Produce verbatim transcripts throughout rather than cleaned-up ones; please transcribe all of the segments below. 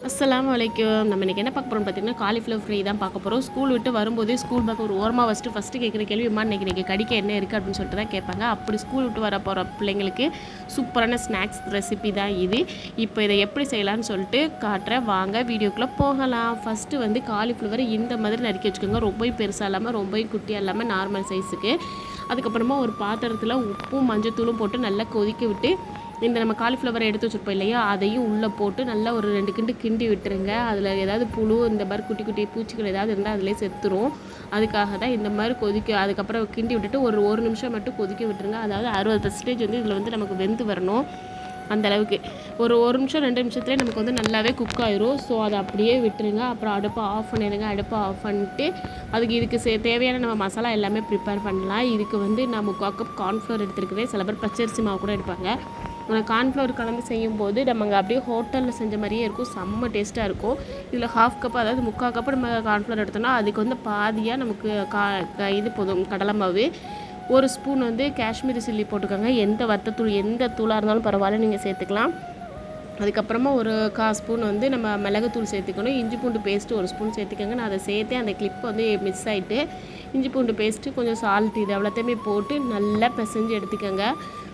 அஸ்ஸலாமு அலைக்கும். நம்ம இன்றைக்கி என்ன பார்க்க போகிறோம்னு பார்த்தீங்கன்னா, காலிஃப்ளவர் ஃப்ரை தான் பார்க்க போகிறோம். ஸ்கூல் விட்டு வரும்போதே ஸ்கூல் பேக் ஒரு ஓரமாக வச்சுட்டு ஃபஸ்ட்டு கேட்குற கேள்வி, அம்மா இன்றைக்கி இன்றைக்கி கடிக்க என்ன இருக்குது அப்படின்னு சொல்லிட்டு தான் கேட்பாங்க. அப்படி ஸ்கூல் விட்டு வர போகிற பிள்ளைங்களுக்கு சூப்பரான ஸ்நாக்ஸ் ரெசிபி தான் இது. இப்போ இதை எப்படி செய்யலாம்னு சொல்லிட்டு காட்டுறேன், வாங்க வீடியோக்குள்ளே போகலாம். ஃபஸ்ட்டு வந்து காலிஃப்ளவர் இந்த மாதிரி நறுக்கி வச்சுக்கோங்க. ரொம்பவும் பெருசாக இல்லாமல் ரொம்பவும் குட்டியாக இல்லாமல் நார்மல் சைஸுக்கு. அதுக்கப்புறமா ஒரு பாத்திரத்தில் உப்பும் மஞ்சத்தூளும் போட்டு நல்லா கொதிக்க விட்டு இந்த நம்ம காலிஃப்ளவரை எடுத்து வச்சுருப்போம் இல்லையா, அதையும் உள்ளே போட்டு நல்லா ஒரு ரெண்டு கிண்டு கிண்டி விட்டுருங்க. அதில் ஏதாவது புழு இந்த மாதிரி குட்டி குட்டி பூச்சிகள் ஏதாவது இருந்தால் அதிலே செத்துரும். அதுக்காக தான் இந்த மாதிரி கொதிக்க அதுக்கப்புறம் கிண்டி விட்டுட்டு ஒரு ஒரு நிமிஷம் மட்டும் கொதிக்க விட்டுருங்க. அதாவது அறுபது பர்சன்டேஜ் வந்து இதில் வந்து நமக்கு வெந்து வரணும். அந்த அளவுக்கு ஒரு ஒரு நிமிஷம் ரெண்டு நிமிஷத்துலேயே நமக்கு வந்து நல்லாவே குக் ஆயிரும். ஸோ அதை அப்படியே விட்டுருங்க. அப்புறம் அடுப்பை ஆஃப் பண்ணிடுங்க. அடுப்பை ஆஃப் பண்ணிட்டு அதுக்கு இதுக்கு சே தேவையான நம்ம மசாலா எல்லாமே ப்ரிப்பேர் பண்ணலாம். இதுக்கு வந்து நான் முக்கால் கப் கார்ன்ஃப்ளவர் எடுத்துருக்கிறேன். சில பேர் பச்சரிசி மாவு கூட எடுப்பாங்க. ஆனால் கார்ன்ஃப்ளவர் கலந்து செய்யும்போது நம்ம அப்படியே ஹோட்டலில் செஞ்ச மாதிரியே இருக்கும். செம்ம டேஸ்ட்டாக இருக்கும். இதில் ஹாஃப் கப் அதாவது முக்கால் கப்பு நம்ம கார்ன்ஃப்ளவர் எடுத்தோம்னா அதுக்கு வந்து பாதியாக நமக்கு கா இது போதும் கடலை மாவு. ஒரு ஸ்பூன் வந்து காஷ்மீரி சில்லி போட்டுக்கோங்க. எந்த வத்தத்தூள் எந்த தூளாக இருந்தாலும் பரவாயில்ல, நீங்கள் சேர்த்துக்கலாம். அதுக்கப்புறமா ஒரு கால் ஸ்பூன் வந்து நம்ம மிளகுத்தூள் சேர்த்துக்கணும். இஞ்சி பூண்டு பேஸ்ட்டு ஒரு ஸ்பூன் சேர்த்துக்கோங்க. நான் அதை சேர்த்தே அந்த கிளிப் வந்து மிஸ் ஆகிட்டு இஞ்சி பூண்டு பேஸ்ட்டு கொஞ்சம் சால்ட் இது அவ்வளோத்தையுமே போட்டு நல்லா பிசைஞ்சு எடுத்துக்கோங்க.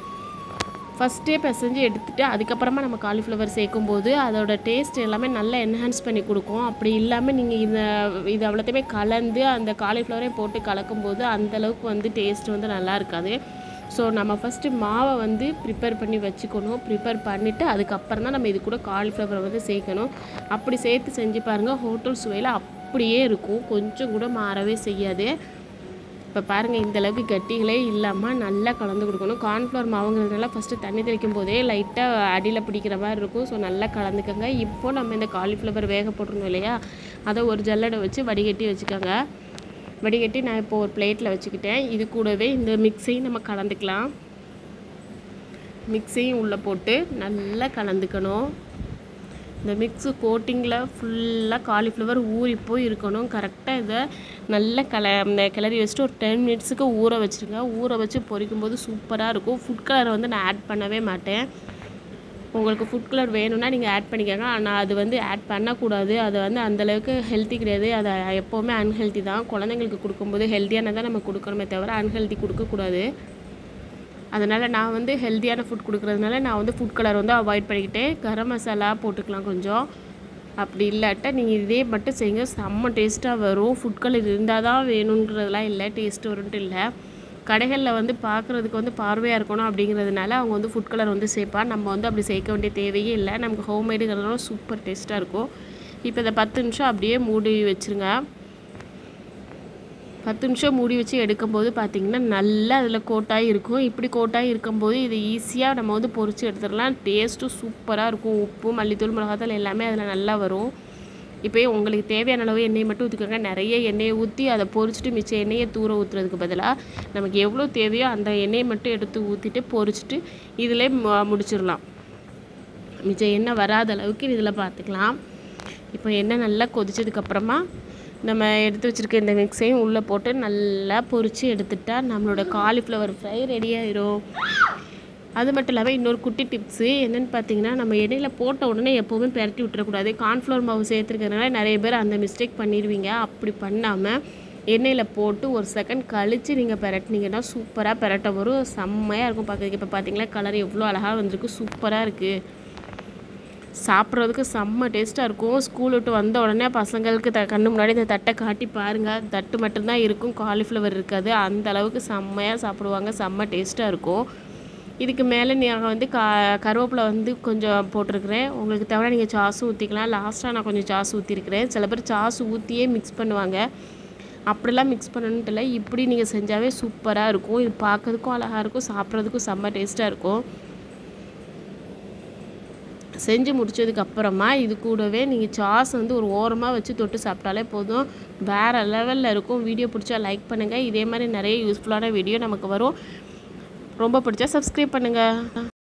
ஃபஸ்ட்டே பிசைஞ்சு எடுத்துகிட்டு அதுக்கப்புறமா நம்ம காலிஃப்ளவர் சேர்க்கும்போது அதோட டேஸ்ட் எல்லாமே நல்லா என்ஹான்ஸ் பண்ணி கொடுக்கும். அப்படி இல்லாமல் நீங்கள் இந்த இது அவ்வளோத்தையுமே கலந்து அந்த காலிஃப்ளவரே போட்டு கலக்கும்போது அந்தளவுக்கு வந்து டேஸ்ட் வந்து நல்லா இருக்காது. ஸோ நம்ம ஃபஸ்ட்டு மாவை வந்து ப்ரிப்பேர் பண்ணி வச்சுக்கணும். ப்ரிப்பேர் பண்ணிவிட்டு அதுக்கப்புறம் தான் நம்ம இது கூட காலிஃப்ளவரை வந்து சேர்க்கணும். அப்படி சேர்த்து செஞ்சு பாருங்கள், ஹோட்டல் சுவையில் அப்படியே இருக்கும். கொஞ்சம் கூட மாறவே செய்யாது. இப்போ பாருங்கள், இந்தளவுக்கு கட்டிகளே இல்லாமல் நல்லா கலந்து கொடுக்கணும். கார்ன்ஃப்ளவர் மாவுங்கிறதுனால ஃபஸ்ட்டு தண்ணி தெளிக்கும் போதே லைட்டாக அடியில் பிடிக்கிற மாதிரி இருக்கும். ஸோ நல்லா கலந்துக்கோங்க. இப்போது நம்ம இந்த காலிஃப்ளவர் வேக போட்டுருந்தோம் இல்லையா, அதை ஒரு ஜல்லடை வச்சு வடிகட்டி வச்சுக்கோங்க. வடிகட்டி நான் இப்போ ஒரு பிளேட்டில் வச்சுக்கிட்டேன். இது கூடவே இந்த மிக்ஸையும் நம்ம கலந்துக்கலாம். மிக்ஸையும் உள்ளே போட்டு நல்லா கலந்துக்கணும். இந்த மிக்ஸு கோட்டிங்கில் ஃபுல்லாக காலிஃப்ளவர் ஊறி போய் இருக்கணும். கரெக்டாக இதை நல்லா கல கிளறி வச்சுட்டு ஒரு டென் மினிட்ஸுக்கு ஊற வச்சுருங்க. ஊற வச்சு பொரிக்கும்போது சூப்பராக இருக்கும். ஃபுட் கலர் வந்து நான் ஆட் பண்ணவே மாட்டேன். உங்களுக்கு ஃபுட் கலர் வேணும்னா நீங்கள் ஆட் பண்ணிக்கோங்க. ஆனால் அது வந்து ஆட் பண்ணக்கூடாது. அது வந்து அந்தளவுக்கு ஹெல்த்தி கிடையாது. அது எப்போவுமே அன்ஹெல்த்தி தான். குழந்தைங்களுக்கு கொடுக்கும்போது ஹெல்த்தியானதான் நம்ம கொடுக்கணுமே தவிர அன்ஹெல்த்தி கொடுக்கக்கூடாது. அதனால் நான் வந்து ஹெல்த்தியான ஃபுட் கொடுக்குறதுனால நான் வந்து ஃபுட் கலர் வந்து அவாய்ட் பண்ணிக்கிட்டேன். கரம் மசாலா போட்டுக்கலாம் கொஞ்சம். அப்படி இல்லாட்ட நீங்கள் இதே மட்டும் செய்யுங்க, செம்ம டேஸ்ட்டாக வரும். ஃபுட் கலர் இருந்தால் தான் வேணுங்கிறதுலாம் இல்லை, டேஸ்ட்டு வரும்ன்ட்டு இல்லை. கடைகளில் வந்து பார்க்குறதுக்கு வந்து பார்வையாக இருக்கணும் அப்படிங்கிறதுனால அவங்க வந்து ஃபுட் கலர் வந்து சேர்ப்பா. நம்ம வந்து அப்படி சேர்க்க வேண்டிய தேவையே இல்லை. நமக்கு ஹோம்மேடுங்கிறதுனால சூப்பர் டேஸ்ட்டாக இருக்கும். இப்போ இதை பத்து நிமிஷம் அப்படியே மூடி வச்சுருங்க. பத்து நிமிஷம் மூடி வச்சு எடுக்கும்போது பார்த்திங்கன்னா நல்லா அதில் கோட்டாகி இருக்கும். இப்படி கோட்டாகி இருக்கும்போது இது ஈஸியாக நம்ம வந்து பொரித்து எடுத்துடலாம். டேஸ்ட்டும் சூப்பராக இருக்கும். உப்பு மல்லித்தூள் மிளகாத்தூள் எல்லாமே அதில் நல்லா வரும். இப்போ உங்களுக்கு தேவையான அளவு எண்ணெயை மட்டும் ஊற்றிக்கோங்க. நிறைய எண்ணெயை ஊற்றி அதை பொரிச்சிட்டு மிச்ச எண்ணெயை தூர ஊற்றுறதுக்கு பதிலாக நமக்கு எவ்வளோ தேவையோ அந்த எண்ணெயை மட்டும் எடுத்து ஊற்றிட்டு பொரிச்சிட்டு இதிலே முடிச்சிடலாம். மிச்ச எண்ணெய் வராத அளவுக்கு இதில் பார்த்துக்கலாம். இப்போ எண்ணெய் நல்லா கொதிச்சதுக்கப்புறமா நம்ம எடுத்து வச்சுருக்க இந்த மிக்ஸையும் உள்ளே போட்டு நல்லா பொரித்து எடுத்துட்டா நம்மளோட காலிஃப்ளவர் ஃப்ரை ரெடி ஆயிரும். அது மட்டும் இல்லாமல் இன்னொரு குட்டி டிப்ஸு என்னென்னு பார்த்தீங்கன்னா, நம்ம எண்ணெயில் போட்ட உடனே எப்போவுமே பெரட்டி விட்டுறக்கூடாது. கார்ன்ஃப்ளவர் மாவு சேர்த்துருக்கிறதுனால நிறைய பேர் அந்த மிஸ்டேக் பண்ணிடுவீங்க. அப்படி பண்ணாமல் எண்ணெயில் போட்டு ஒரு செகண்ட் கழித்து நீங்கள் பெரட்டினீங்கன்னா சூப்பராக பெரட்ட வரும். செம்மையாக இருக்கும் பார்க்குறதுக்கு. இப்போ பார்த்தீங்களா கலர் எவ்வளோ அழகாக வந்திருக்கு, சூப்பராக இருக்குது. சாப்பிட்றதுக்கு செம்ம டேஸ்ட்டாக இருக்கும். ஸ்கூல் விட்டு வந்த உடனே பசங்களுக்கு த கண்ணு முன்னாடி இந்த தட்டை காட்டி பாருங்கள். தட்டு மட்டும்தான் இருக்கும், காலிஃப்ளவர் இருக்காது. அந்த அளவுக்கு செம்மையாக சாப்பிடுவாங்க. செம்ம டேஸ்ட்டாக இருக்கும். இதுக்கு மேலே நீங்கள் வந்து கா கருவேப்பிலை வந்து கொஞ்சம் போட்டிருக்கிறேன். உங்களுக்கு தேவையான நீங்கள் சாஸு ஊற்றிக்கலாம். லாஸ்ட்டாக நான் கொஞ்சம் சாஸ் ஊற்றிருக்கிறேன். சில பேர் சாஸ் ஊற்றியே மிக்ஸ் பண்ணுவாங்க. அப்படிலாம் மிக்ஸ் பண்ணணுன்ட்டு இல்லை, இப்படி நீங்கள் செஞ்சாவே சூப்பராக இருக்கும். இது பார்க்கறதுக்கும் அழகாக இருக்கும், சாப்பிட்றதுக்கும் செம்ம டேஸ்ட்டாக இருக்கும். செஞ்சு முடிச்சதுக்கப்புறமா இது கூடவே நீங்கள் சாஸ் வந்து ஒரு ஓரமாக வச்சு தொட்டு சாப்பிட்டாலே போதும், வேறு லெவலில் இருக்கும். வீடியோ பிடிச்சா லைக் பண்ணுங்கள். இதே மாதிரி நிறைய யூஸ்ஃபுல்லான வீடியோ நமக்கு வரும். ரொம்ப பிடிச்சா சப்ஸ்கிரைப் பண்ணுங்கள்.